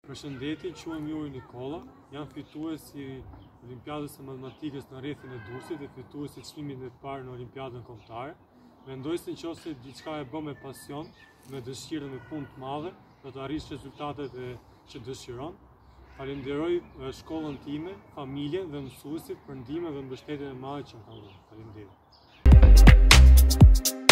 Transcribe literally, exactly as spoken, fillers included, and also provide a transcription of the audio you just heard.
Përshëndetje, quhem Juri Nikolla, jam fituesi i Olimpiadës së Matematikës në rrethin e Durrësit dhe fituesi i çmimit të parë në Olimpiadën Kombëtare. Mendoj se nëse diçka e bën me pasion, me dëshirë dhe me punë të madhe, do të arrish rezultatet që dëshiron. Falenderoj shkollën time, familjen dhe mësuesit për ndihmën dhe mbështetjen e madhe që më kanë dhënë. Faleminderit.